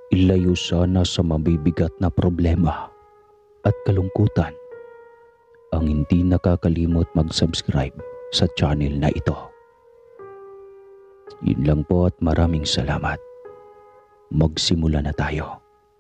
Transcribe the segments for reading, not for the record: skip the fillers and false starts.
ilayo sana sa mabibigat na problema at kalungkutan ang hindi nakakalimot mag-subscribe sa channel na ito. Yun lang po at maraming salamat. Magsimula na tayo.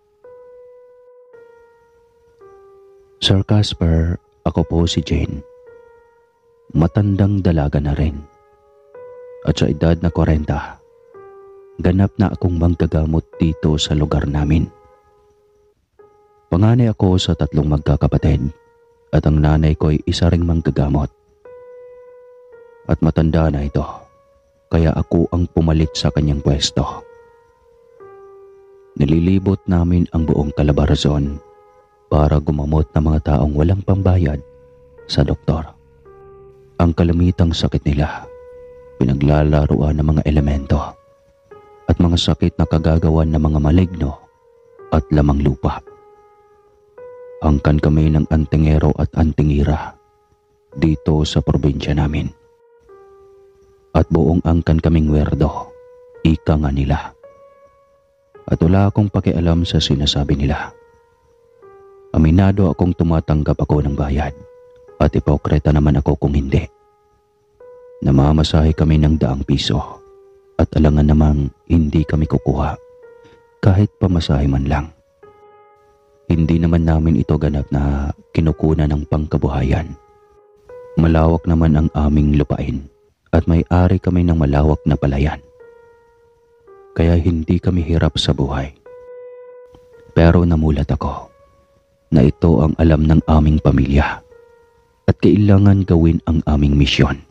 Sir Casper, ako po si Jane. Matandang dalaga na rin. At sa edad na 40, ganap na akong manggagamot dito sa lugar namin. Panganay ako sa 3 magkakapatid at ang nanay ko ay isa ring manggagamot. At matanda na ito, kaya ako ang pumalit sa kanyang pwesto. Nililibot namin ang buong Calabarzon para gumamot ng mga taong walang pambayad sa doktor. Ang kalamitang sakit nila, pinaglalaruan ng mga elemento at mga sakit na kagagawan ng mga maligno at lamang lupa. Angkan kami ng antingero at antingira dito sa probinsya namin. At buong angkan kaming werdo, ika nga nila. At wala akong pakialam sa sinasabi nila. Aminado akong tumatanggap ako ng bayad at ipokreta naman ako kung hindi. Namamasahe kami ng 100 piso at alangan namang hindi kami kukuha kahit pamasahe man lang. Hindi naman namin ito ganap na kinukunan ng pangkabuhayan. Malawak naman ang aming lupain at may-ari kami ng malawak na palayan. Kaya hindi kami hirap sa buhay. Pero namulat ako na ito ang alam ng aming pamilya at kailangan gawin ang aming misyon.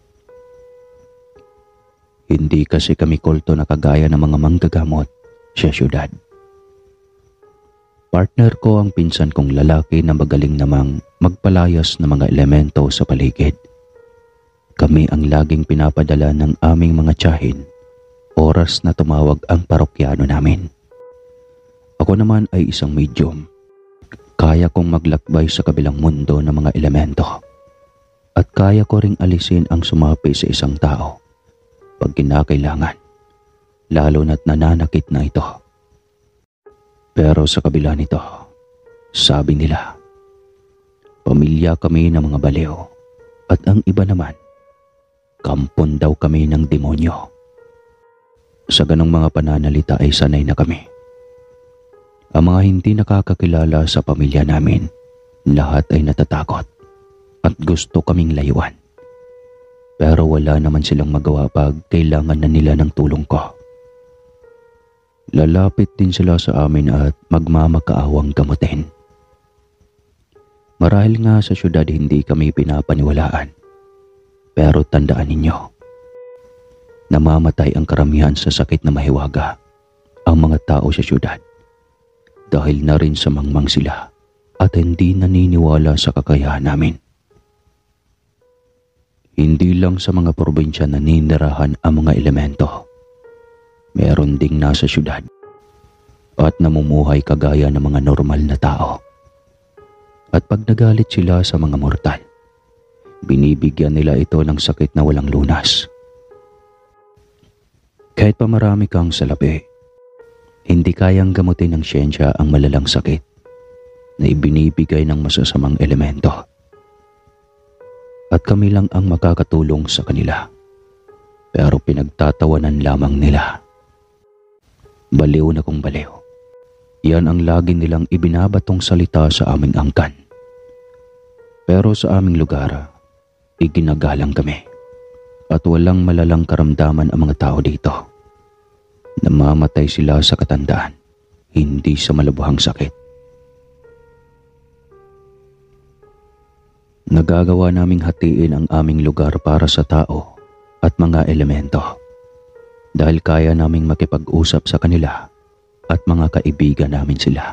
Hindi kasi kami kulto na kagaya ng mga manggagamot sa syudad. Partner ko ang pinsan kong lalaki na magaling namang magpalayas ng mga elemento sa paligid. Kami ang laging pinapadala ng aming mga tiyahin oras na tumawag ang parokyano namin. Ako naman ay isang medium. Kaya kong maglakbay sa kabilang mundo ng mga elemento. At kaya ko ring alisin ang sumapi sa isang tao pag kinakailangan, lalo na't nananakit na ito. Pero sa kabila nito, sabi nila, pamilya kami ng mga baliw at ang iba naman, kampon daw kami ng demonyo. Sa ganong mga pananalita ay sanay na kami. Ang mga hindi nakakakilala sa pamilya namin, lahat ay natatakot at gusto kaming layuan. Pero wala naman silang magawa pag kailangan na nila ng tulong ko. Lalapit din sila sa amin at magmamakaawang gamutin. Marahil nga sa syudad hindi kami pinapaniwalaan. Pero tandaan ninyo, namamatay ang karamihan sa sakit na mahiwaga ang mga tao sa syudad dahil na rin sa mangmang sila at hindi naniniwala sa kakayahan namin. Hindi lang sa mga probinsya naninirahan ang mga elemento. Meron ding nasa syudad at namumuhay kagaya ng mga normal na tao. At pag nagalit sila sa mga mortal, binibigyan nila ito ng sakit na walang lunas. Kahit pa marami kang salapi, hindi kayang gamutin ng siyensya ang malalang sakit na ibinibigay ng masasamang elemento. At kami lang ang makakatulong sa kanila. Pero pinagtatawanan lamang nila. Baliw na kung baliw. Yan ang lagi nilang ibinabatong salita sa aming angkan. Pero sa aming lugar, iginagalang kami. At walang malalang karamdaman ang mga tao dito. Namamatay sila sa katandaan, hindi sa malabuhang sakit. Nagagawa naming hatiin ang aming lugar para sa tao at mga elemento dahil kaya naming makipag-usap sa kanila at mga kaibigan namin sila.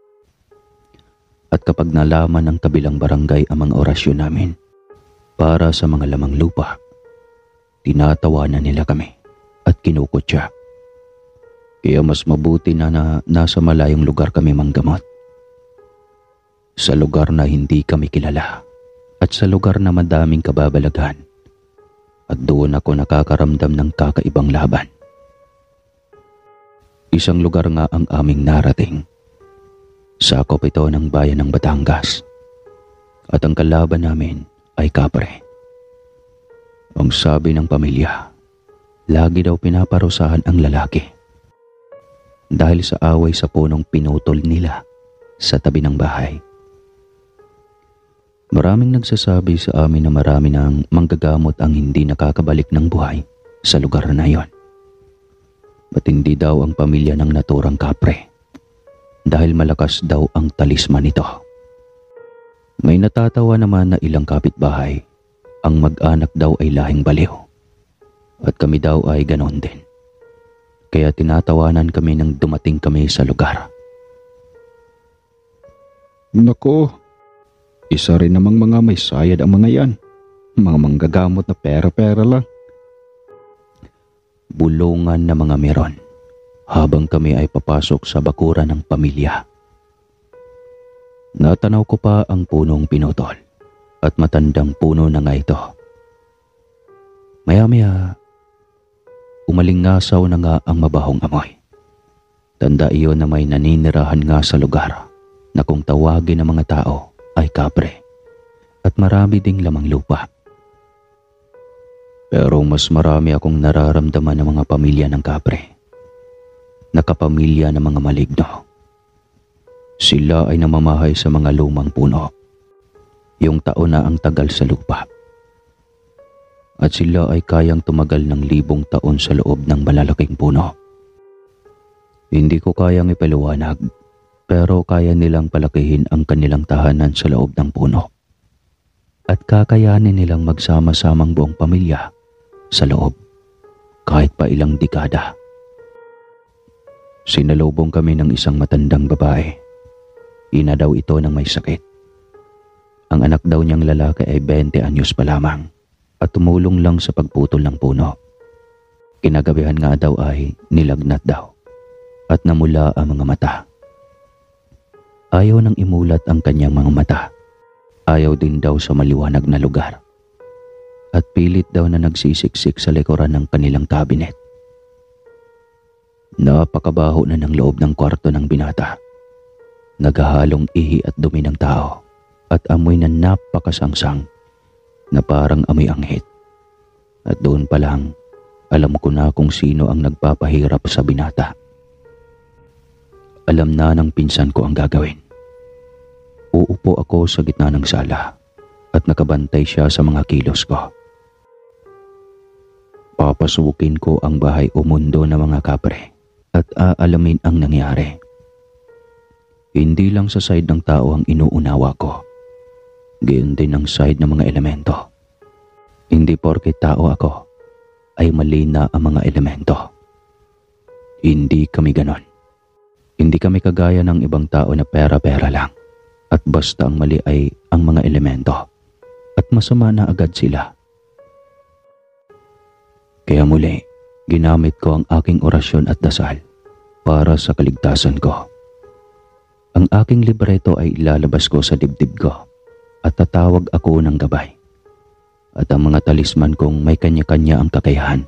At kapag nalaman ng kabilang barangay ang mga orasyon namin para sa mga lamang lupa, tinatawanan nila kami at kinukutya. Kaya mas mabuti na nasa malayong lugar kami manggamot. Sa lugar na hindi kami kilala at sa lugar na madaming kababalaghan. At doon ako nakakaramdam ng kakaibang laban. Isang lugar nga ang aming narating. Sakop ito ng bayan ng Batangas. At ang kalaban namin ay kapre. Ang sabi ng pamilya, lagi daw pinaparusahan ang lalaki. Dahil sa away sa punong pinutol nila sa tabi ng bahay. Maraming nagsasabi sa amin na marami ng manggagamot ang hindi nakakabalik ng buhay sa lugar na yon. Matindi daw ang pamilya ng naturang kapre dahil malakas daw ang talisman nito. May natatawa naman na ilang kapitbahay ang mag-anak daw ay lahing baliw at kami daw ay ganon din. Kaya tinatawanan kami nang dumating kami sa lugar. Nako, isa rin namang mga may sayad ang mga yan. Mga manggagamot na pera-pera lang. Bulungan na mga meron habang kami ay papasok sa bakuran ng pamilya. Natanaw ko pa ang punong pinutol at matandang puno na nga ito. Maya-maya, umalingasaw na nga ang mabahong amoy. Tanda iyon na may naninirahan nga sa lugar na kung tawagin ng mga tao ay kapre at marami ding lamang lupa. Pero mas marami akong nararamdaman ng mga pamilya ng kapre. Nakapamilya ng mga maligno. Sila ay namamahay sa mga lumang puno. Yung taon na ang tagal sa lupa. At sila ay kayang tumagal ng 1,000 taon sa loob ng malalaking puno. Hindi ko kayang ipaliwanag, pero kaya nilang palakihin ang kanilang tahanan sa loob ng puno. At kakayanin nilang magsama-samang buong pamilya sa loob, kahit pa ilang dekada. Sinalubong kami ng isang matandang babae. Ina daw ito ng may sakit. Ang anak daw niyang lalaki ay 20 anyos pa lamang at tumulong lang sa pagputol ng puno. Kinagabihan nga daw ay nilagnat daw at namula ang mga mata. Ayaw nang imulat ang kanyang mga mata. Ayaw din daw sa maliwanag na lugar. At pilit daw na nagsisiksik sa likuran ng kanilang kabinet. Napakabaho na ng loob ng kwarto ng binata. Naghahalong ihi at dumi ng tao at amoy na napakasangsang na parang amoy anghit. At doon pa lang, alam ko na kung sino ang nagpapahirap sa binata. Alam na ng pinsan ko ang gagawin. Uupo ako sa gitna ng sala at nakabantay siya sa mga kilos ko. Papasukin ko ang bahay o mundo ng mga kapre at aalamin ang nangyari. Hindi lang sa side ng tao ang inuunawa ko. Gayon din ang side ng mga elemento. Hindi porket tao ako, ay mali na ang mga elemento. Hindi kami ganon. Hindi kami kagaya ng ibang tao na pera-pera lang. At basta ang mali ay ang mga elemento. At masama na agad sila. Kaya muli, ginamit ko ang aking orasyon at dasal para sa kaligtasan ko. Ang aking libreto ay ilalabas ko sa dibdib ko at tatawag ako ng gabay. At ang mga talisman kong may kanya-kanya ang kakayahan.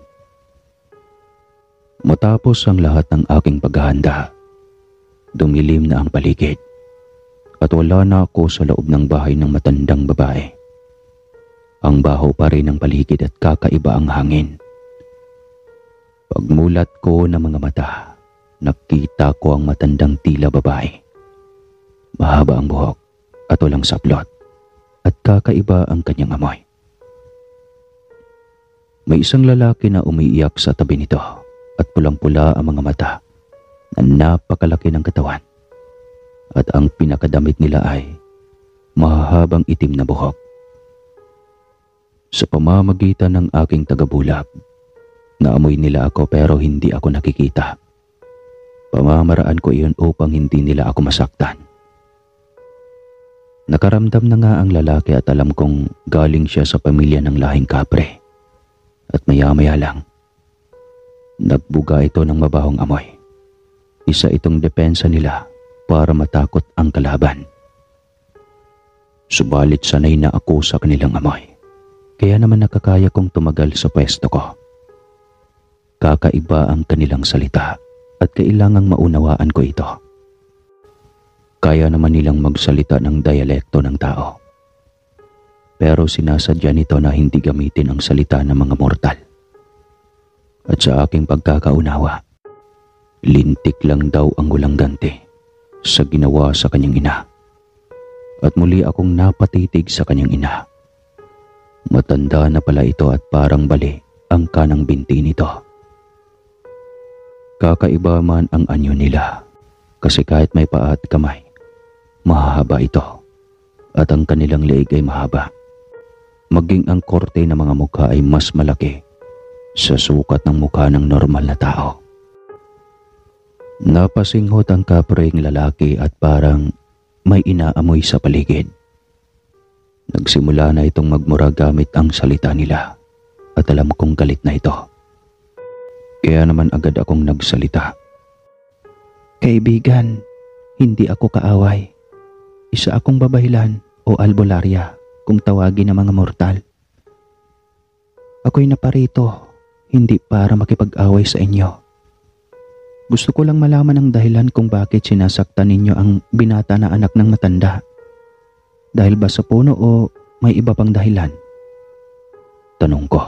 Matapos ang lahat ng aking paghahanda, dumilim na ang paligid at wala na ako sa loob ng bahay ng matandang babae. Ang baho pa rin ng paligid at kakaiba ang hangin. Pagmulat ko ng mga mata, nakita ko ang matandang tila babae. Mahaba ang buhok at walang saplot at kakaiba ang kanyang amoy. May isang lalaki na umiiyak sa tabi nito at pulang-pula ang mga mata na napakalaki ng katawan. At ang pinakadamit nila ay mahahabang itim na buhok. Sa pamamagitan ng aking tagabulag, naamoy nila ako pero hindi ako nakikita. Pamamaraan ko iyon upang hindi nila ako masaktan. Nakaramdam na nga ang lalaki at alam kong galing siya sa pamilya ng lahing kapre. At maya-maya lang, nagbuga ito ng mabahong amoy. Isa itong depensa nila para matakot ang kalaban. Subalit sanay na ako sa kanilang amoy. Kaya naman nakakaya kong tumagal sa pwesto ko. Kakaiba ang kanilang salita at kailangang maunawaan ko ito. Kaya naman nilang magsalita ng dialekto ng tao. Pero sinasadya nito na hindi gamitin ang salita ng mga mortal. At sa aking pagkakaunawa, lintik lang daw ang walang ganti sa ginawa sa kanyang ina. At muli akong napatitig sa kanyang ina. Matanda na pala ito at parang bali ang kanang binti nito. Kakaiba man ang anyo nila kasi kahit may paa at kamay, mahahaba ito at ang kanilang leeg ay mahaba. Maging ang korte ng mga mukha ay mas malaki sa sukat ng mukha ng normal na tao. Napasinghot ang kapreng lalaki at parang may inaamoy sa paligid. Nagsimula na itong magmura gamit ang salita nila at alam kong galit na ito. Kaya naman agad akong nagsalita. Kaibigan, hindi ako kaaway. Isa akong babaylan o albularya kung tawagin ng mga mortal. Ako'y naparito, hindi para makipag-away sa inyo. Gusto ko lang malaman ang dahilan kung bakit sinasaktan ninyo ang binata na anak ng matanda. Dahil ba sa puno o may iba pang dahilan? Tanong ko.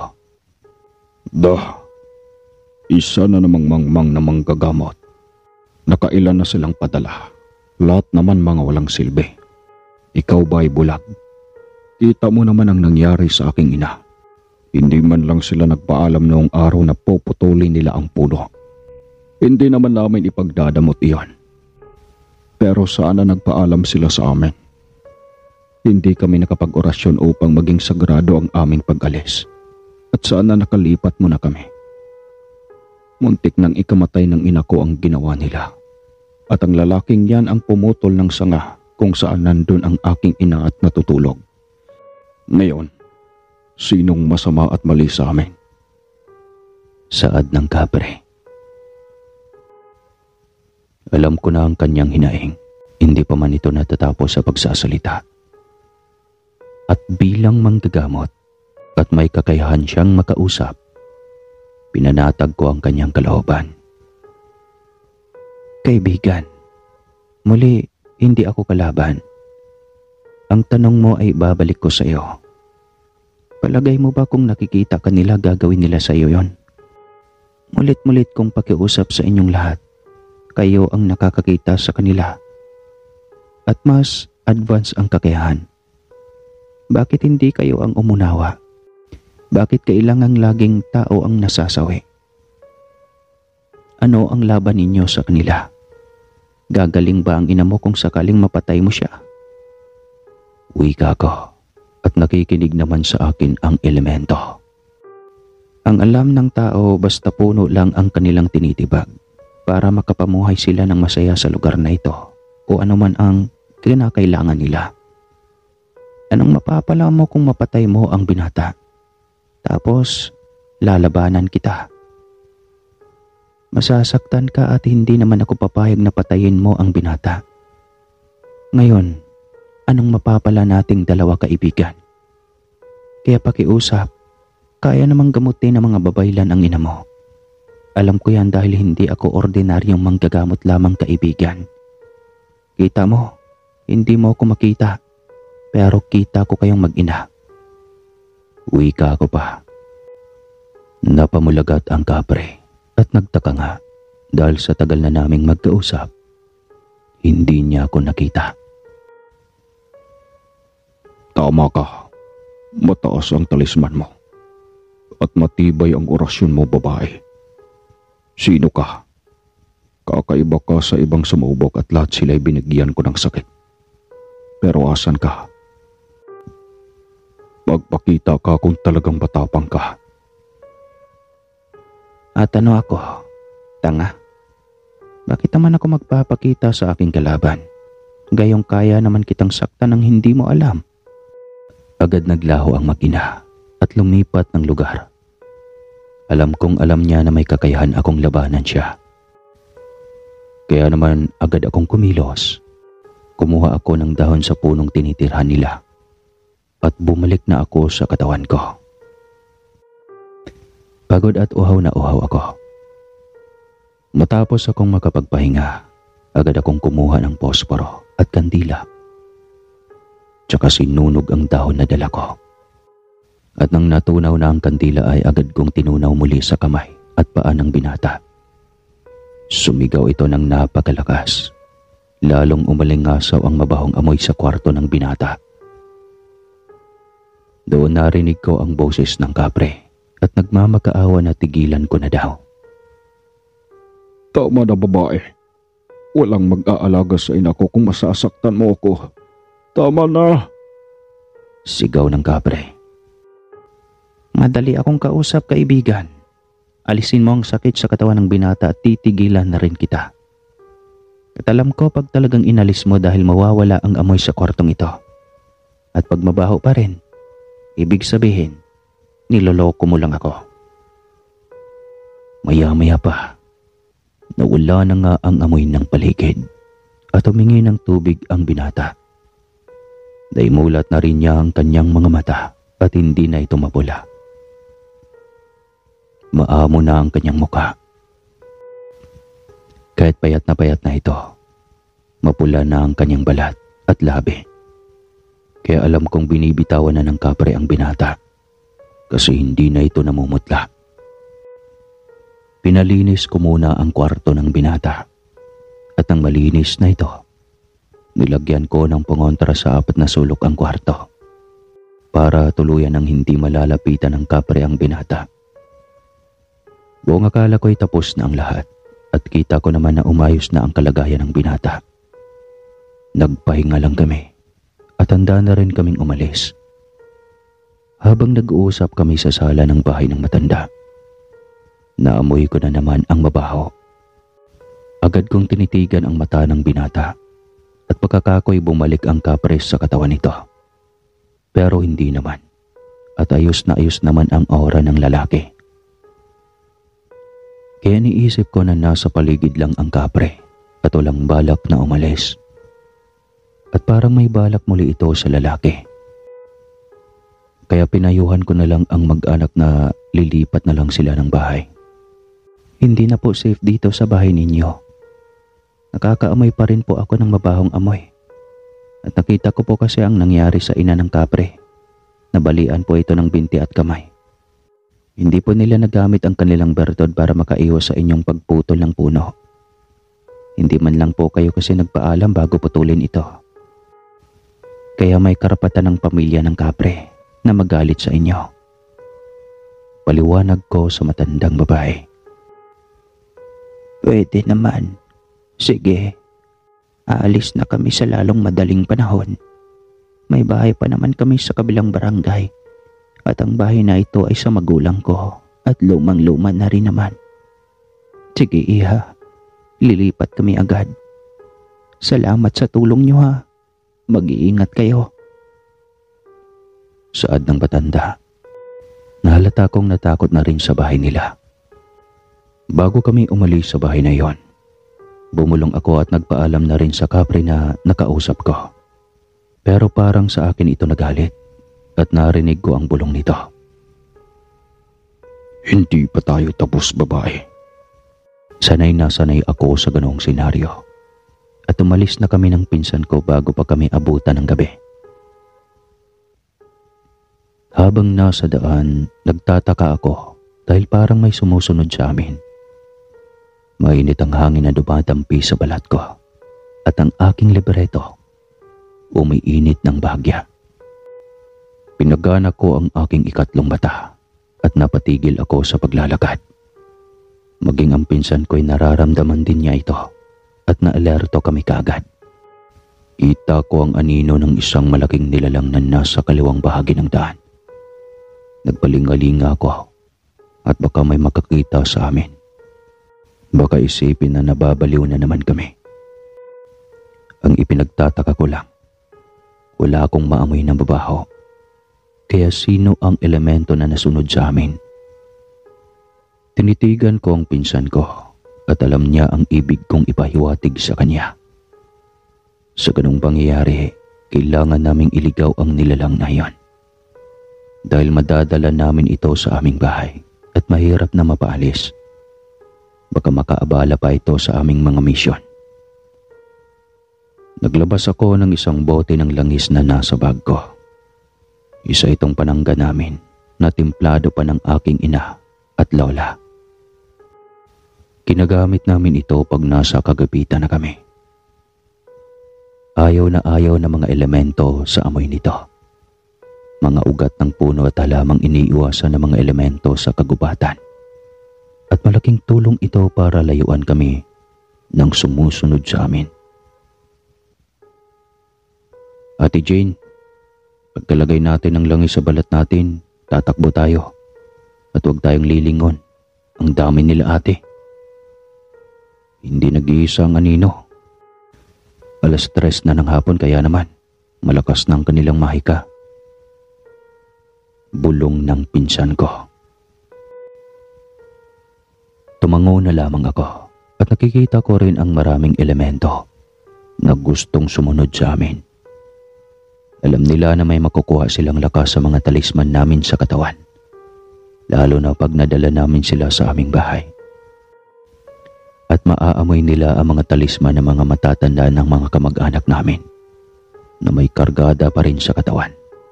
Isa na namang mangmang na manggagamot. Nakailan na silang padala. Lahat naman mga walang silbi. Ikaw ba'y bulag? Kita mo naman ang nangyari sa aking ina. Hindi man lang sila nagpaalam noong araw na puputulin nila ang puno. Hindi naman namin ipagdadamot iyon. Pero sana nagpaalam sila sa amin. Hindi kami nakapag-orasyon upang maging sagrado ang aming pag-alis. At sana nakalipat mo na kami. Muntik nang ikamatay ng ina ko ang ginawa nila. At ang lalaking yan ang pumutol ng sanga kung saan nandun ang aking ina at natutulog. Ngayon, sinong masama at mali sa amin? Saad ng kapre. Alam ko na ang kanyang hinaing. Hindi pa man ito natatapos sa pagsasalita. At bilang manggagamot at may kakayahan siyang makausap, pinanatag ko ang kanyang kalooban. Kaibigan, muli hindi ako kalaban. Ang tanong mo ay babalik ko sa iyo. Palagay mo ba kung nakikita ka nila gagawin nila sa iyo yon? Mulit-mulit kong pakiusap sa inyong lahat. Kayo ang nakakakita sa kanila. At mas advance ang kakayahan. Bakit hindi kayo ang umunawa? Bakit kailangang laging tao ang nasasawi? Ano ang laban ninyo sa kanila? Gagaling ba ang ina mo kung sakaling mapatay mo siya? Wika ko at nakikinig naman sa akin ang elemento. Ang alam ng tao basta puno lang ang kanilang tinitibag para makapamuhay sila ng masaya sa lugar na ito o anuman ang kinakailangan nila. Anong mapapala mo kung mapatay mo ang binata? Tapos lalabanan kita. Masasaktan ka at hindi naman ako papayag na patayin mo ang binata. Ngayon, anong mapapala nating dalawa kaibigan? Kaya pakiusap, kaya namang gamutin ng mga babaylan ang ina mo. Alam ko yan dahil hindi ako ordinaryong manggagamot lamang kaibigan. Kita mo, hindi mo ako makita, pero kita ko kayong mag-ina. Wika ko pa. Napamulagat ang kapre at nagtaka nga dahil sa tagal na naming magkausap, hindi niya ako nakita. Tama ka. Mataas ang talisman mo. At matibay ang orasyon mo, babae. Sino ka? Kakaiba ka sa ibang sumubok at lahat sila'y binigyan ko ng sakit. Pero asan ka? Magpakita ka kung talagang matapang ka. At ano ako? Tanga? Bakit naman ako magpapakita sa aking kalaban? Gayong kaya naman kitang saktan ng hindi mo alam. Agad naglaho ang makina at lumipat ng lugar. Alam kong alam niya na may kakayahan akong labanan siya. Kaya naman agad akong kumilos. Kumuha ako ng dahon sa punong tinitirhan nila at bumalik na ako sa katawan ko. Pagod at uhaw na uhaw ako. Matapos akong makapagpahinga, agad akong kumuha ng posporo at kandila. Tsaka sinunog ang dahon na dala ko. At nang natunaw na ang kandila ay agad kong tinunaw muli sa kamay at paa ng binata. Sumigaw ito ng napakalakas. Lalong umalingasaw ang mabahong amoy sa kwarto ng binata. Doon narinig ko ang boses ng kapre at nagmamakaawa na tigilan ko na daw. Tama na babae. Walang mag-aalaga sa ina ko kung masasaktan mo ako. Tama na. Sigaw ng kapre. Madali akong kausap, kaibigan. Alisin mo ang sakit sa katawan ng binata at titigilan na rin kita. At alam ko pag talagang inalis mo dahil mawawala ang amoy sa kwartong ito. At pag mabaho pa rin, ibig sabihin, niloloko mo lang ako. Maya-maya pa, nawala na nga ang amoy ng paligid at humingi ng tubig ang binata. Daimulat na rin niya ang kanyang mga mata at hindi na ito mapula. Maamo na ang kanyang muka. Kahit payat na ito, mapula na ang kanyang balat at labi. Kaya alam kong binibitawan na ng kapre ang binata kasi hindi na ito namumutla. Pinalinis ko muna ang kwarto ng binata at ang malinis na ito, nilagyan ko ng pangontra sa 4 na sulok ang kwarto para tuluyan ng hindi malalapitan ng kapre ang binata. Buong akala ko'y tapos na ang lahat at kita ko naman na umayos na ang kalagayan ng binata. Nagpahinga lang kami at handa na rin kaming umalis. Habang nag-uusap kami sa sala ng bahay ng matanda, naamoy ko na naman ang mabaho. Agad kong tinitigan ang mata ng binata at pagkakako'y bumalik ang kapres sa katawan nito. Pero hindi naman at ayos naman ang aura ng lalaki. Kaya niisip ko na nasa paligid lang ang kapre at walang balak na umalis. At parang may balak muli ito sa lalaki. Kaya pinayuhan ko na lang ang mag-anak na lilipat na lang sila ng bahay. Hindi na po safe dito sa bahay ninyo. Nakakaamoy pa rin po ako ng mabahong amoy. At nakita ko po kasi ang nangyari sa ina ng kapre. Nabalian po ito ng binti at kamay. Hindi po nila nagamit ang kanilang bertod para makaiwas sa inyong pagputol ng puno. Hindi man lang po kayo kasi nagpaalam bago putulin ito. Kaya may karapatan ng pamilya ng kapre na magalit sa inyo. Paliwanag ko sa matandang babae. Pwede naman. Sige. Aalis na kami sa lalong madaling panahon. May bahay pa naman kami sa kabilang barangay. At ang bahay na ito ay sa magulang ko at lumang-luma na rin naman. Sige iha, lilipat kami agad. Salamat sa tulong niyo ha. Mag-iingat kayo. Saad ng patanda. Nahalata kong natakot na rin sa bahay nila. Bago kami umalis sa bahay na yon, bumulong ako at nagpaalam na rin sa kapre na nakausap ko. Pero parang sa akin ito nagalit. At narinig ko ang bulong nito. Hindi pa tayo tapos, babae. Sanay na sanay ako sa ganoong senaryo. At umalis na kami ng pinsan ko bago pa kami abutan ng gabi. Habang nasa daan, nagtataka ako dahil parang may sumusunod sa amin. Mainit ang hangin na dumadampi sa balat ko at ang aking libreto umiinit ng bahagya. Pinagana ko ang aking ikatlong mata at napatigil ako sa paglalakad. Maging ang pinsan ko'y nararamdaman din niya ito at naalerto kami kaagad. Kita ko ang anino ng isang malaking nilalang na nasa kaliwang bahagi ng daan. Nagpalingalinga ako at baka may makakita sa amin. Baka isipin na nababaliw na naman kami. Ang ipinagtataka ko lang, wala akong maamoy na babaho. Kaya sino ang elemento na nasunod sa amin? Tinitigan ko ang pinsan ko at alam niya ang ibig kong ipahiwatig sa kanya. Sa ganung pangyayari, kailangan naming iligaw ang nilalang na iyon. Dahil madadala namin ito sa aming bahay at mahirap na mapaalis. Baka makaabala pa ito sa aming mga misyon. Naglabas ako ng isang bote ng langis na nasa bag ko. Isa itong panangga namin na timplado pa ng aking ina at lola. Ginagamit namin ito pag nasa kagapitan na kami. Ayaw na mga elemento sa amoy nito. Mga ugat ng puno at halamang iniiwasan ng mga elemento sa kagubatan. At malaking tulong ito para layuan kami ng sumusunod sa amin. Ate Jane, pagkalagay natin ng langis sa balat natin, tatakbo tayo. At huwag tayong lilingon. Ang dami nila ate. Hindi nag-iisa ang anino. 3:00 na ng hapon kaya naman, malakas ng kanilang mahika. Bulong ng pinsan ko. Tumango na lamang ako at nakikita ko rin ang maraming elemento na gustong sumunod sa amin. Alam nila na may makukuha silang lakas sa mga talisman namin sa katawan, lalo na pag nadala namin sila sa aming bahay. At maaamoy nila ang mga talisman ng mga matatanda ng mga kamag-anak namin na may kargada pa rin sa katawan.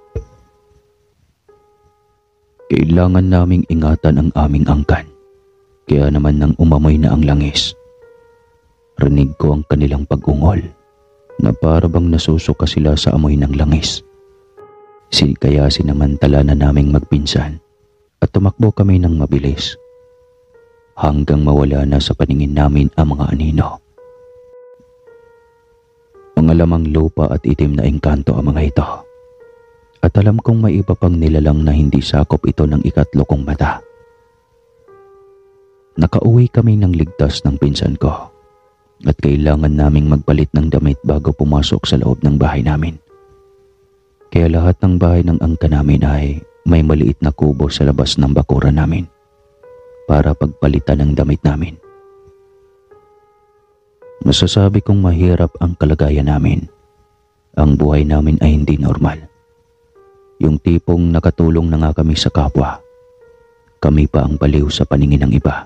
Kailangan naming ingatan ang aming angkan, kaya naman nang umamoy na ang langis, rinig ko ang kanilang pag-ungol na para bang nasusuka sila sa amoy ng langis. Kaya sinamantala na naming magpinsan at tumakbo kami ng mabilis hanggang mawala na sa paningin namin ang mga anino. Mga lamang lupa at itim na engkanto ang mga ito. At alam kong may iba pang nilalang na hindi sakop ito ng ikatlo kong mata. Nakauwi kami ng ligtas ng pinsan ko at kailangan naming magpalit ng damit bago pumasok sa loob ng bahay namin. Kaya lahat ng bahay ng angka namin ay may maliit na kubo sa labas ng bakuran namin para pagpalitan ng damit namin. Masasabi kong mahirap ang kalagayan namin. Ang buhay namin ay hindi normal. Yung tipong nakatulong na nga kami sa kapwa, kami pa ang baliw sa paningin ng iba.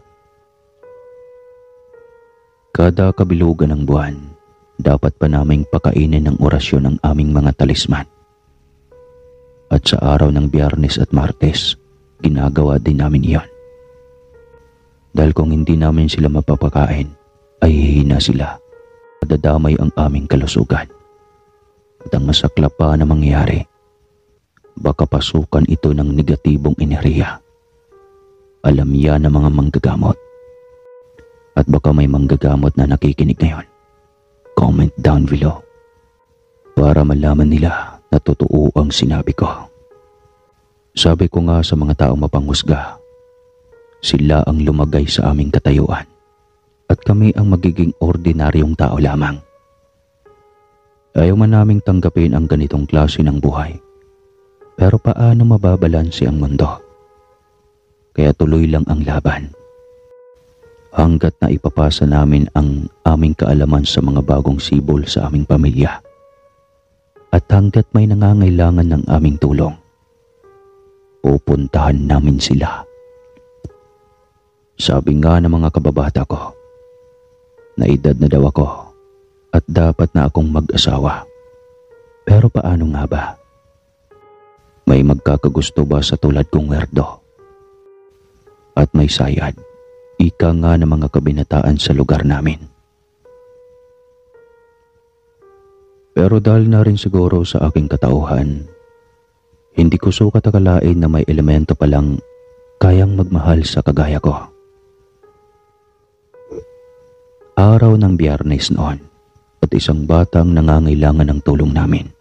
Kada kabilugan ng buwan, dapat pa naming pakainin ng orasyon ang aming mga talisman. At sa araw ng Biyernes at Martes, ginagawa din namin iyon. Dahil kung hindi namin sila mapapakain, ay hihina sila. Dadamay ang aming kalusugan. At ang masaklap pa na mangyayari, baka pasukan ito ng negatibong enerhiya. Alam yan ng mga manggagamot. At baka may manggagamot na nakikinig ngayon. Comment down below para malaman nila na totoo ang sinabi ko. Sabi ko nga sa mga taong mapanghusga, sila ang lumagay sa aming katayuan at kami ang magiging ordinaryong tao lamang. Ayaw man naming tanggapin ang ganitong klase ng buhay. Pero paano mababalanse ang mundo? Kaya tuloy lang ang laban. Hanggat na ipapasa namin ang aming kaalaman sa mga bagong sibol sa aming pamilya. At hanggat may nangangailangan ng aming tulong, pupuntahan namin sila. Sabi nga ng mga kababata ko, na edad na daw ako at dapat na akong mag-asawa. Pero paano nga ba? May magkakagusto ba sa tulad kong werdo? At may sayad, ika nga ng mga kabinataan sa lugar namin. Pero dahil na rin siguro sa aking katauhan, hindi ko sukat akalain na may elemento palang kayang magmahal sa kagaya ko. Araw ng Biyernes noon at isang batang nangangailangan ng tulong namin.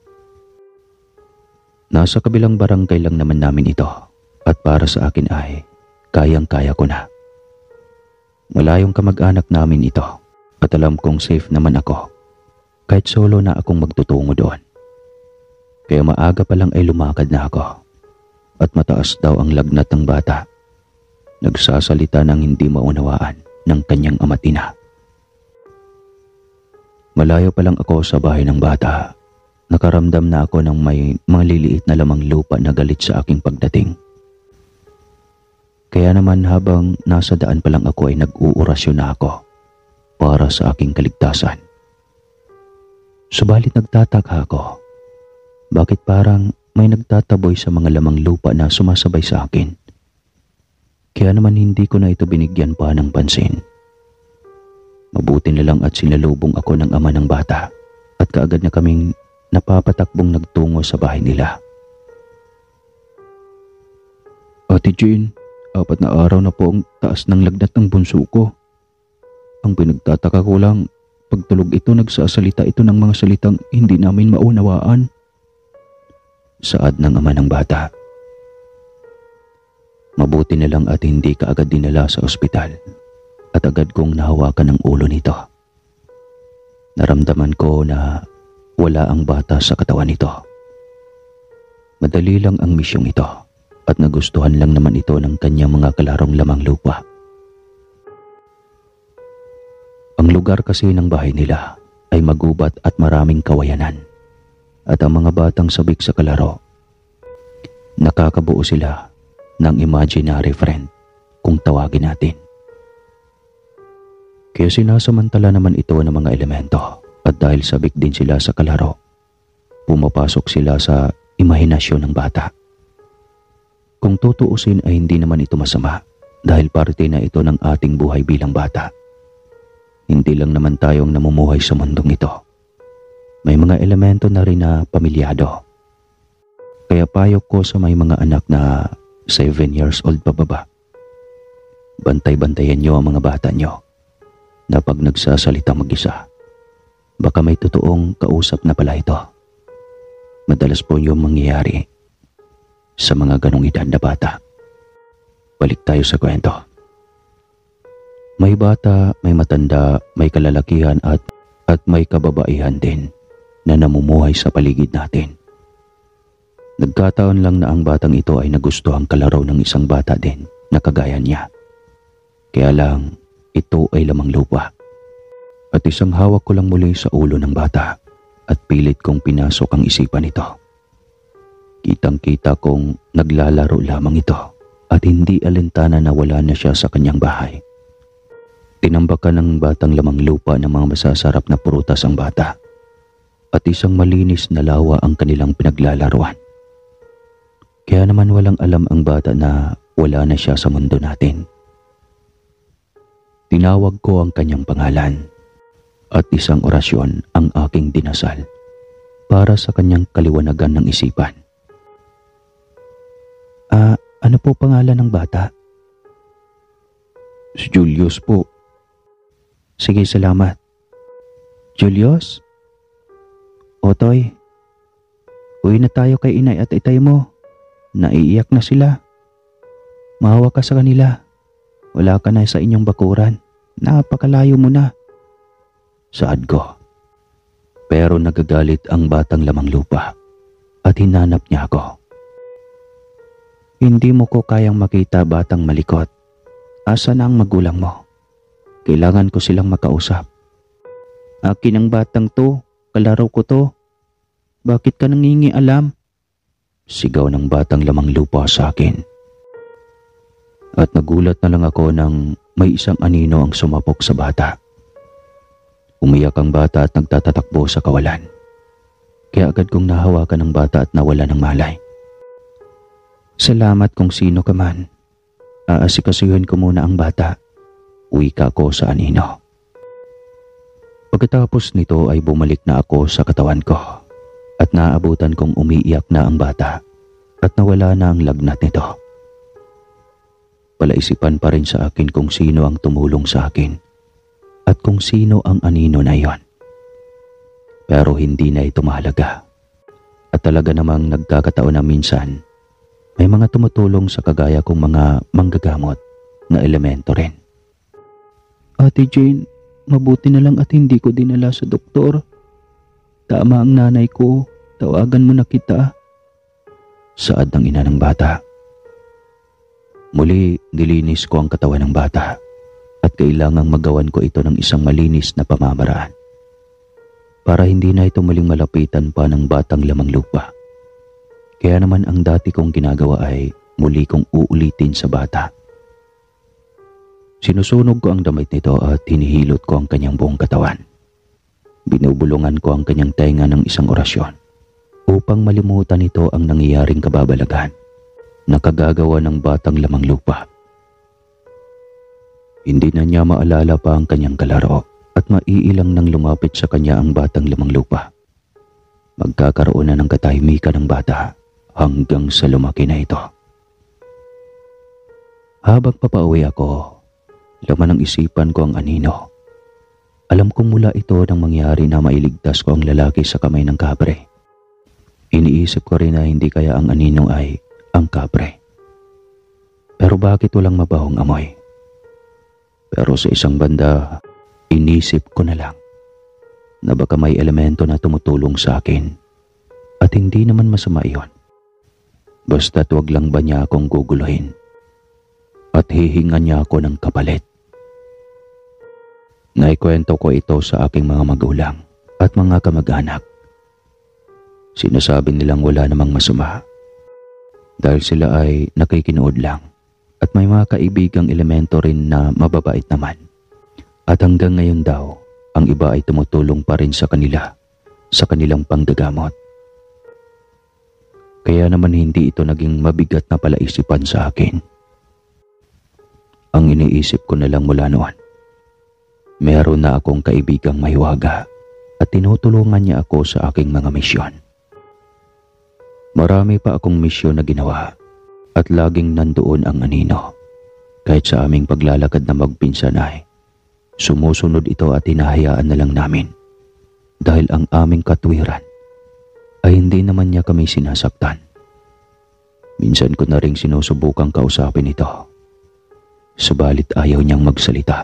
Nasa kabilang barangay lang naman namin ito at para sa akin ay kayang-kaya ko na. Malayong kamag-anak namin ito at alam kong safe naman ako kahit solo na akong magtutungo doon. Kaya maaga pa lang ay lumakad na ako at mataas daw ang lagnat ng bata. Nagsasalita ng hindi maunawaan ng kanyang ama't ina. Malayo pa lang ako sa bahay ng bata. Nakaramdam na ako ng may maliliit na lamang lupa na galit sa aking pagdating. Kaya naman habang nasa daan pa lang ako ay nag-uurasyon na ako para sa aking kaligtasan. Subalit nagtataka ako, bakit parang may nagtataboy sa mga lamang lupa na sumasabay sa akin? Kaya naman hindi ko na ito binigyan pa ng pansin. Mabuti na lang at sinalubong ako ng ama ng bata at kaagad na kaming napapatakbong nagtungo sa bahay nila. Ate Jane, 4 na araw na po ang taas ng lagnat ng bunso ko. Ang pinagtataka ko lang, pagtulog ito nagsasalita ito ng mga salitang hindi namin maunawaan. Saad ng ama ng bata. Mabuti na lang at hindi ka agad dinala sa ospital at agad kong nahawakan ng ulo nito. Naramdaman ko na wala ang bata sa katawan nito. Madali lang ang misyong ito at nagustuhan lang naman ito ng kanyang mga kalarong lamang lupa. Ang lugar kasi ng bahay nila ay magubat at maraming kawayanan. At ang mga batang sabik sa kalaro, nakakabuo sila ng imaginary friend kung tawagin natin. Kaya sinasamantala naman ito ng mga elemento at dahil sabik din sila sa kalaro, pumapasok sila sa imahinasyon ng bata. Kung tutuusin ay hindi naman ito masama dahil parte na ito ng ating buhay bilang bata. Hindi lang naman tayong namumuhay sa mundong ito. May mga elemento na rin na pamilyado. Kaya payo ko sa may mga anak na 7 years old pababa. Bantay-bantayan nyo ang mga bata nyo na pag nagsasalita mag-isa, baka may totoong kausap na pala ito. Madalas po yung mangyayari sa mga ganong edad na bata. Balik tayo sa kwento. May bata, may matanda, may kalalakihan at may kababaihan din na namumuhay sa paligid natin. Nagkataon lang na ang batang ito ay nagustuhang kalaro ng isang bata din na kagaya niya. Kaya lang, ito ay lamang lupa. At isang hawak ko lang muli sa ulo ng bata at pilit kong pinasok ang isipan nito. Kitang-kita kong naglalaro lamang ito at hindi alintana na wala na siya sa kanyang bahay. Tinambakan ng batang lamang lupa ng mga masasarap na prutas ang bata at isang malinis na lawa ang kanilang pinaglalaruan. Kaya naman walang alam ang bata na wala na siya sa mundo natin. Tinawag ko ang kanyang pangalan at isang orasyon ang aking dinasal para sa kanyang kaliwanagan ng isipan. Ano po pangalan ng bata? Si Julius po. Sige, salamat. Julius? Otoy, uwi na tayo kay inay at itay mo. Naiiyak na sila. Mahawa ka sa kanila. Wala ka na sa inyong bakuran. Napakalayo mo na. Saad ko. Pero nagagalit ang batang lamang lupa at hinanap niya ako. Hindi mo ko kayang makita, batang malikot. Asa na ang magulang mo? Kailangan ko silang makausap. Akin ang batang to, kalaro ko to. Bakit ka nangingialam? Sigaw ng batang lamang lupa sa akin. At nagulat na lang ako nang may isang anino ang sumapok sa bata. Umiyak ang bata at nagtatatakbo sa kawalan. Kaya agad kong nahawakan ang bata at nawala ng malay. Salamat kung sino ka man. Aasikasuhin ko muna ang bata. Uwi ka ako sa anino. Pagkatapos nito ay bumalik na ako sa katawan ko at naabutan kong umiiyak na ang bata at nawala na ang lagnat nito. Palaisipan pa rin sa akin kung sino ang tumulong sa akin at kung sino ang anino na iyon. Pero hindi na ito mahalaga. At talaga namang nagkakataon na minsan may mga tumutulong sa kagaya kong mga manggagamot na elemento rin. Ate Jane, mabuti na lang at hindi ko dinala sa doktor. Tama ang nanay ko, tawagan mo na kita. Saad ng ina ng bata. Muli, nilinis ko ang katawan ng bata at kailangang magawan ko ito ng isang malinis na pamamaraan para hindi na ito muling malapitan pa ng batang lamang lupa. Kaya naman ang dati kong ginagawa ay muli kong uulitin sa bata Sinusunog ko ang damit nito at hinihilot ko ang kanyang buong katawan. Binubulungan ko ang kanyang tenga ng isang orasyon upang malimutan nito ang nangyayaring kababalaghan na kagagawa ng batang lamang lupa. Hindi na niya maalala pa ang kanyang kalaro at maiilang nang lumapit sa kanya ang batang lamang lupa. Magkakaroon na ng katahimikan ng bata hanggang sa lumaki na ito. Habang papauwi ako, laman ng isipan ko ang anino. Alam kong mula ito nang mangyari na mailigtas ko ang lalaki sa kamay ng kapre. Iniisip ko rin na hindi kaya ang anino ay ang kapre. Pero bakit walang mabahong amoy? Pero sa isang banda, inisip ko na lang na baka may elemento na tumutulong sa akin at hindi naman masama iyon. Basta't wag lang ba niya akong guguluhin at hihingan niya ako ng kapalit. Naikwento ko ito sa aking mga magulang at mga kamag-anak. Sinasabi nilang wala namang masama dahil sila ay nakikinood lang at may mga kaibigang elemento rin na mababait naman. At hanggang ngayon daw, ang iba ay tumutulong pa rin sa kanila sa kanilang panggagamot. Kaya naman hindi ito naging mabigat na palaisipan sa akin. Ang iniisip ko na lang mula noon, meron na akong kaibigang mahiwaga at tinutulungan niya ako sa aking mga misyon. Marami pa akong misyon na ginawa at laging nandoon ang anino. Kahit sa aming paglalakad na magpinsan ay sumusunod ito at hinahayaan na lang namin dahil ang aming katwiran ay hindi naman niya kami sinasaktan. Minsan ko na ring sinusubukang kausapin ito, subalit ayaw niyang magsalita.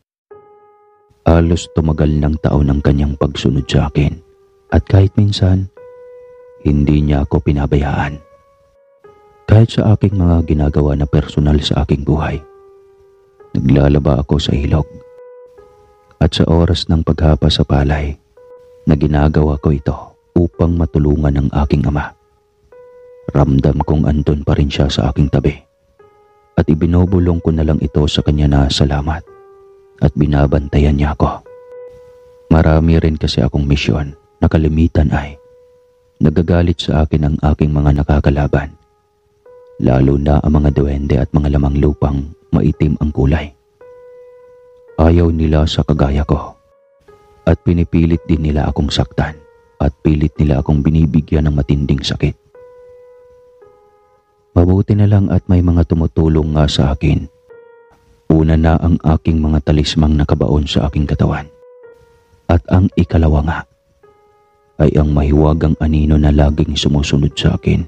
Halos tumagal ng taon ang kanyang pagsunod sa akin at kahit minsan, hindi niya ako pinabayaan. Kahit sa aking mga ginagawa na personal sa aking buhay, naglalaba ako sa ilog. At sa oras ng paghapa sa palay, na ginagawa ko ito upang matulungan ang aking ama. Ramdam kong andun pa rin siya sa aking tabi. At ibinubulong ko na lang ito sa kanya na salamat at binabantayan niya ako. Marami rin kasi akong misyon na kalimitan ay nagagalit sa akin ang aking mga nakakalaban. Lalo na ang mga duwende at mga lamang lupang maitim ang kulay. Ayaw nila sa kagaya ko at pinipilit din nila akong saktan at pilit nila akong binibigyan ng matinding sakit. Mabuti na lang at may mga tumutulong nga sa akin. Una na ang aking mga talismang nakabaon sa aking katawan. At ang ikalawa nga ay ang mahiwagang anino na laging sumusunod sa akin.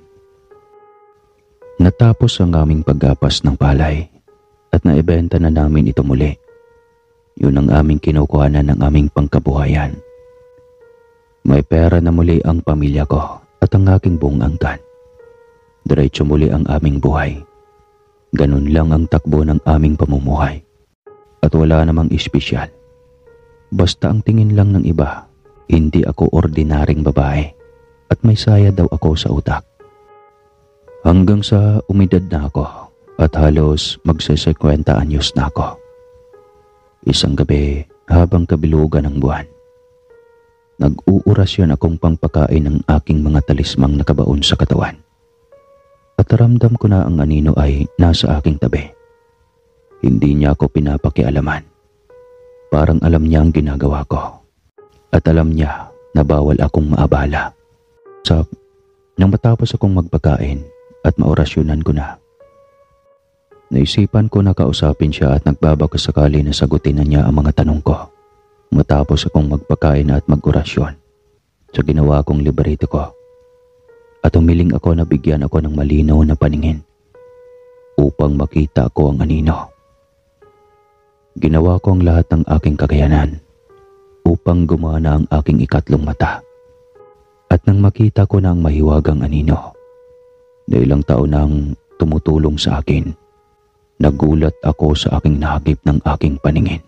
Natapos ang aming paggapas ng palay at naibenta na namin ito muli. Yun ang aming kinukuhanan ng aming pangkabuhayan. May pera na muli ang pamilya ko at ang aking buong angkan. Diretso muli ang aming buhay. Ganun lang ang takbo ng aming pamumuhay. At wala namang espesyal. Basta ang tingin lang ng iba, hindi ako ordinaryong babae at may saya daw ako sa utak. Hanggang sa umidad na ako at halos magse-50 anyos na ako. Isang gabi habang kabilugan ng buwan, nag-uurasyon akong pangpakain ng aking mga talismang nakabaon sa katawan. At ramdam ko na ang anino ay nasa aking tabi. Hindi niya ako pinapakialaman. Parang alam niya ang ginagawa ko. At alam niya na bawal akong maabala. Nang matapos akong magpakain at maorasyonan ko na, naisipan ko na kausapin siya at nagbabaka sakali na sagutin na niya ang mga tanong ko. Matapos akong magpakain at mag-orasyon sa ginawa kong libreto ko. At humiling ako na bigyan ako ng malinaw na paningin upang makita ko ang anino. Ginawa ko ang lahat ng aking kakayanan upang gumana ang aking ikatlong mata. At nang makita ko na ang mahiwagang anino na ilang taon nang tumutulong sa akin, nagulat ako sa aking nahagip ng aking paningin.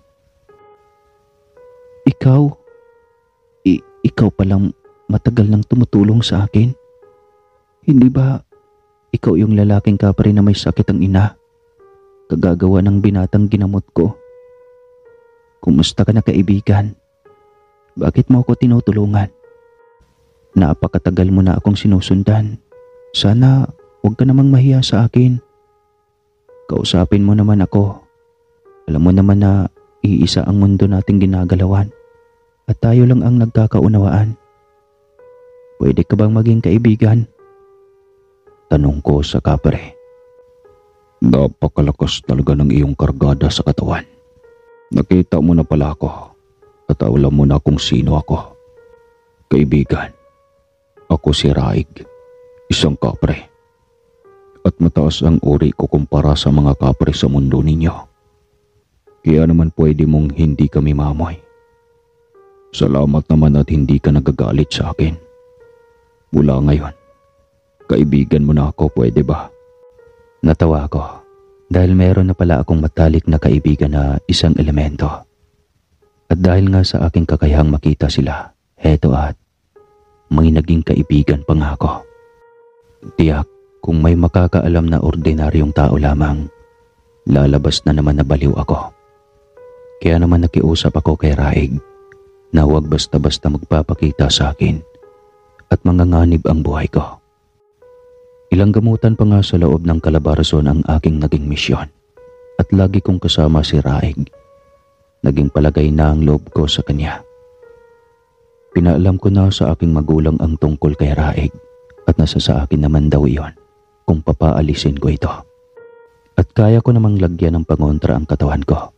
Ikaw? Ikaw palang matagal nang tumutulong sa akin? Hindi ba ikaw yung lalaking kapre na may sakit ang ina? kagagawa ng binatang ginamot ko. Kumusta ka na, kaibigan? Bakit mo ako tinutulungan? Napakatagal mo na akong sinusundan. Sana huwag ka namang mahiya sa akin. Kausapin mo naman ako. Alam mo naman na iisa ang mundo nating ginagalawan at tayo lang ang nagkakaunawaan. Pwede ka bang maging kaibigan? Tanong ko sa kapre. Napakalakas talaga ng iyong kargada sa katawan. Nakita mo na pala ako at alam mo na kung sino ako. Kaibigan, ako si Raig, isang kapre. At mataas ang uri ko kumpara sa mga kapre sa mundo ninyo. Kaya naman pwede mong hindi kami mamoy. Salamat naman at hindi ka nagagalit sa akin. Mula ngayon, kaibigan mo na ako, pwede ba? Natawa ako dahil meron na pala akong matalik na kaibigan na isang elemento. At dahil nga sa aking kakayahang makita sila, heto at may naging kaibigan pa nga ako. Tiyak, kung may makakaalam na ordinaryong tao lamang, lalabas na naman na baliw ako. Kaya naman nakiusap ako kay Raig na huwag basta-basta magpapakita sa akin at manganganib ang buhay ko. Ilang gamutan pa nga sa loob ng Calabarzon ang aking naging misyon at lagi kong kasama si Raig. Naging palagay na ang loob ko sa kanya. Pinaalam ko na sa aking magulang ang tungkol kay Raig at nasa sa akin naman daw iyon kung papaalisin ko ito. At kaya ko namang lagyan ng pangontra ang katawan ko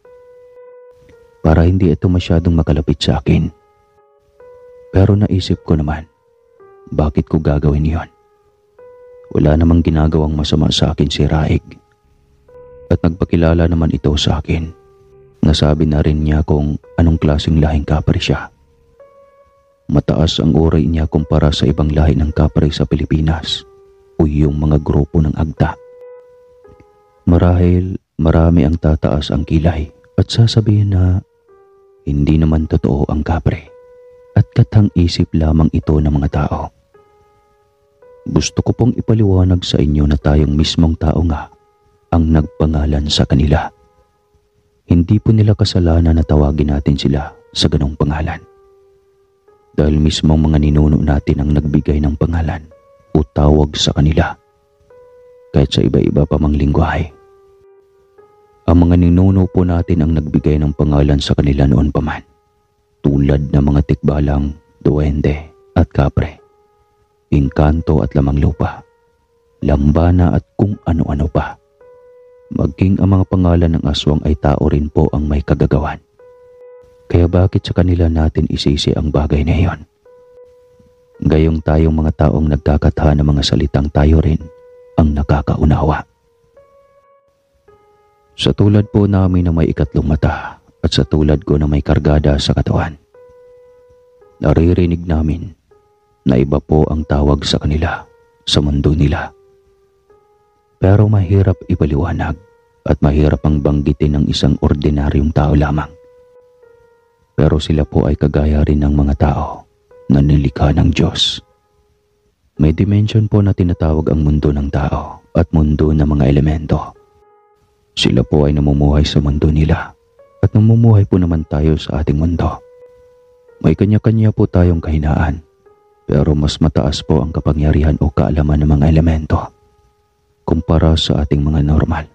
para hindi ito masyadong makalapit sa akin. Pero naisip ko naman, bakit ko gagawin iyon? Wala namang ginagawang masama sa akin si Raig. At nagpakilala naman ito sa akin. Nasabi na rin niya kung anong klaseng lahing kapre siya. Mataas ang uri niya kumpara sa ibang lahi ng kapre sa Pilipinas o yung mga grupo ng Agta. Marahil marami ang tataas ang kilay at sasabihin na hindi naman totoo ang kapre at katang isip lamang ito ng mga tao. Gusto ko pong ipaliwanag sa inyo na tayong mismong tao nga ang nagpangalan sa kanila. Hindi po nila kasalanan na tawagin natin sila sa ganong pangalan. Dahil mismong mga ninuno natin ang nagbigay ng pangalan o tawag sa kanila. Kahit sa iba-iba pa mang lingwahe. Ang mga ninuno po natin ang nagbigay ng pangalan sa kanila noon pa man. Tulad ng mga tikbalang, duwende at kapre. Engkanto at lamang lupa, lambana at kung ano-ano pa. Maging ang mga pangalan ng aswang ay tao rin po ang may kagagawan. Kaya bakit sa kanila natin isisi ang bagay na iyon? Gayong tayong mga taong nagkakatha ng mga salitang tayo rin ang nakakaunawa. Sa tulad po namin na may ikatlong mata at sa tulad ko na may kargada sa katawan, naririnig namin na iba po ang tawag sa kanila sa mundo nila. Pero mahirap ipaliwanag at mahirap ang banggitin ng isang ordinaryong tao lamang. Pero sila po ay kagaya rin ng mga tao na nilikha ng Diyos. May dimension po na tinatawag ang mundo ng tao at mundo ng mga elemento. Sila po ay namumuhay sa mundo nila at namumuhay po naman tayo sa ating mundo. May kanya-kanya po tayong kahinaan. Pero mas mataas po ang kapangyarihan o kaalaman ng mga elemento kumpara sa ating mga normal.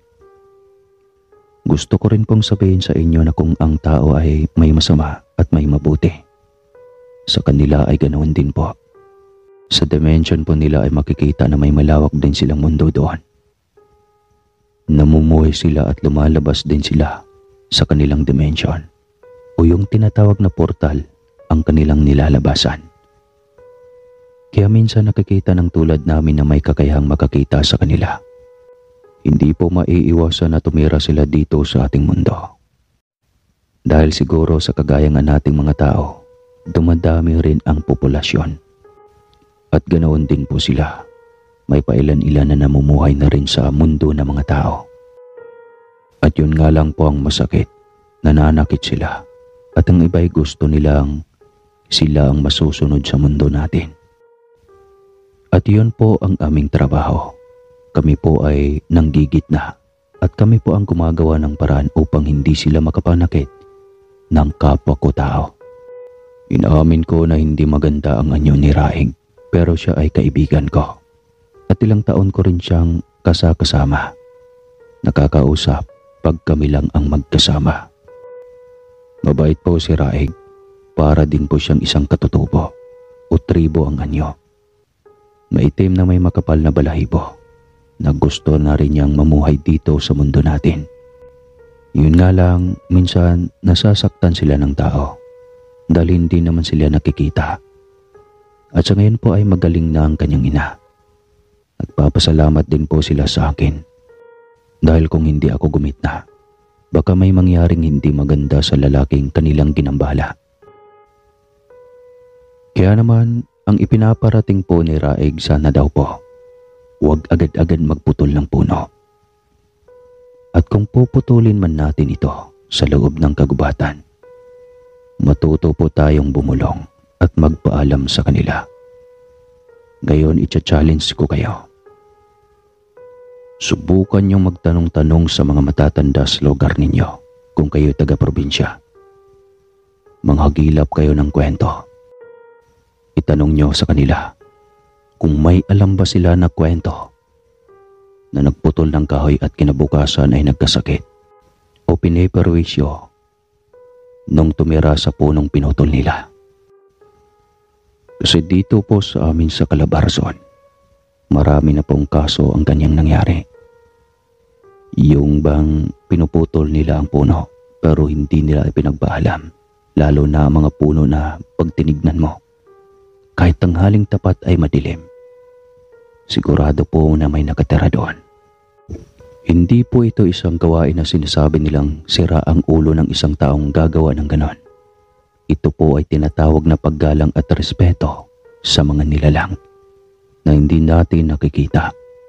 Gusto ko rin pong sabihin sa inyo na kung ang tao ay may masama at may mabuti, sa kanila ay ganoon din po. Sa dimension po nila ay makikita na may malawak din silang mundo doon. Namumuhay sila at lumalabas din sila sa kanilang dimension o yung tinatawag na portal ang kanilang nilalabasan. Kaya minsan nakikita ng tulad namin na may kakayahang makakita sa kanila. Hindi po maiiwasan na tumira sila dito sa ating mundo. Dahil siguro sa kagayangan nating mga tao, dumadami rin ang populasyon. At ganoon din po sila. May pailan-ilan na namumuhay na rin sa mundo ng mga tao. At yun nga lang po ang masakit, nananakit sila. At ang iba'y gusto nilang sila ang masusunod sa mundo natin. At yun po ang aming trabaho. Kami po ay nanggigitna at kami po ang gumagawa ng paraan upang hindi sila makapanakit ng kapwa ko tao. Inaamin ko na hindi maganda ang anyo ni Raig, pero siya ay kaibigan ko at ilang taon ko rin siyang kasama. Nakakausap pag kami lang ang magkasama. Mabait po si Raig, para din po siyang isang katutubo o tribo ang anyo. Maitim na may makapal na balahibo na gusto na rin niyang mamuhay dito sa mundo natin. Yun nga lang, minsan nasasaktan sila ng tao dahil hindi naman sila nakikita. At sa ngayon po ay magaling na ang kanyang ina. Nagpapasalamat din po sila sa akin dahil kung hindi ako gumitna, baka may mangyaring hindi maganda sa lalaking kanilang ginambala. Kaya naman, ang ipinaparating po ni Raig sana daw po, huwag agad-agad magputol ng puno. At kung puputulin man natin ito sa loob ng kagubatan, matuto po tayong bumulong at magpaalam sa kanila. Ngayon, i-challenge ko kayo. Subukan niyong magtanong-tanong sa mga matatanda sa lugar ninyo kung kayo taga-probinsya. Manghagilap kayo ng kwento. Itanong niyo sa kanila kung may alam ba sila na kwento na nagputol ng kahoy at kinabukasan ay nagkasakit o piniperwisyo nung tumira sa punong pinutol nila. Kasi dito po sa amin sa Calabarzon, marami na pong kaso ang kanyang nangyari. Yung bang pinuputol nila ang puno pero hindi nila ipinagpaalam, lalo na ang mga puno na pag tinignan mo, kahit tanghaling tapat ay madilim, sigurado po na may nakatira doon. Hindi po ito isang gawain na sinasabi nilang sira ang ulo ng isang taong gagawa ng ganon. Ito po ay tinatawag na paggalang at respeto sa mga nilalang na hindi natin nakikita.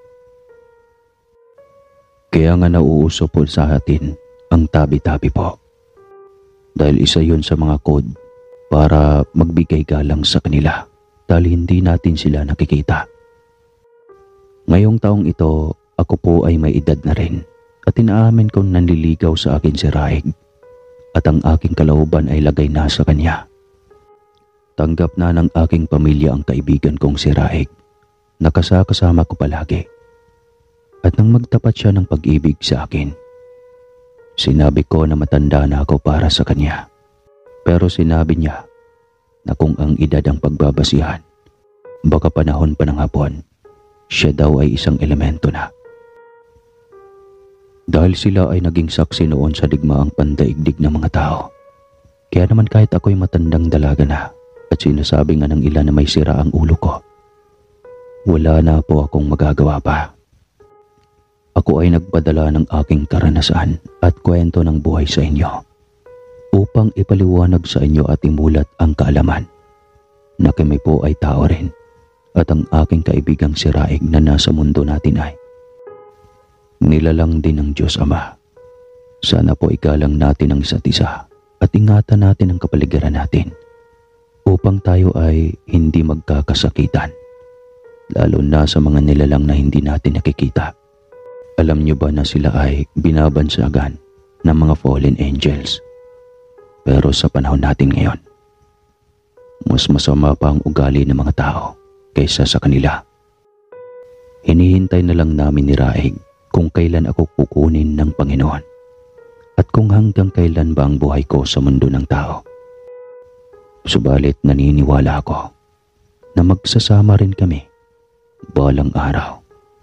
Kaya nga nauuso po sa atin ang tabi-tabi po. Dahil isa yun sa mga code para magbigay galang sa kanila dahil hindi natin sila nakikita. Ngayong taong ito, ako po ay may edad na rin at inaamin kong nanliligaw sa akin si Raig at ang aking kalooban ay lagay na sa kanya. Tanggap na ng aking pamilya ang kaibigan kong si Raig na kasama ko palagi. At nang magtapat siya ng pag-ibig sa akin, sinabi ko na matanda na ako para sa kanya. Pero sinabi niya na kung ang edad ang pagbabasihan, baka panahon pa ng hapon, siya daw ay isang elemento na. Dahil sila ay naging saksi noon sa digmaang pandaigdig ng mga tao. Kaya naman kahit ako'y matandang dalaga na at sinasabi nga ng ilan na may sira ang ulo ko, wala na po akong magagawa pa. Ako ay nagpadala ng aking karanasan at kwento ng buhay sa inyo upang ipaliwanag sa inyo at imulat ang kaalaman na kami po ay tao rin at ang aking kaibigang si Raig na nasa mundo natin ay nilalang din ng Diyos Ama. Sana po igalang natin ang isa't isa at ingatan natin ang kapaligiran natin upang tayo ay hindi magkakasakitan, lalo na sa mga nilalang na hindi natin nakikita. Alam niyo ba na sila ay binabansagan ng mga fallen angels? Pero sa panahon natin ngayon, mas masama pa ang ugali ng mga tao kaysa sa kanila. Hinihintay na lang namin ni Raig kung kailan ako kukunin ng Panginoon at kung hanggang kailan ba ang buhay ko sa mundo ng tao. Subalit naniniwala ako na magsasama rin kami balang araw.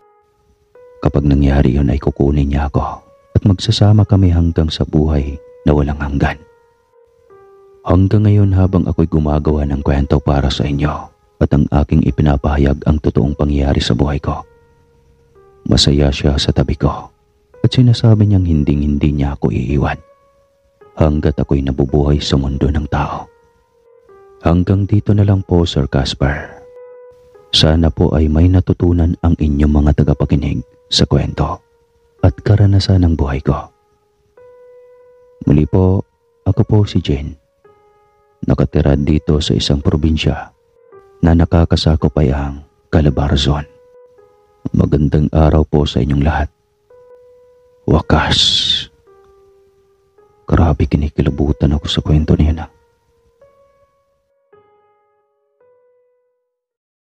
Kapag nangyari yun ay kukunin niya ako at magsasama kami hanggang sa buhay na walang hanggan. Hanggang ngayon habang ako'y gumagawa ng kwento para sa inyo at ang aking ipinapahayag ang totoong pangyayari sa buhay ko, masaya siya sa tabi ko at sinasabi niyang hinding-hindi niya ako iiwan hanggat ako'y nabubuhay sa mundo ng tao. Hanggang dito na lang po, Sir Casper. Sana po ay may natutunan ang inyong mga tagapakinig sa kwento at karanasan ng buhay ko. Muli po, ako po si Jen. Nakatira dito sa isang probinsya na nakakasakop ay ang Calabarzon. Magandang araw po sa inyong lahat. Wakas. Grabe kinikilabutan ako sa kwento niya na.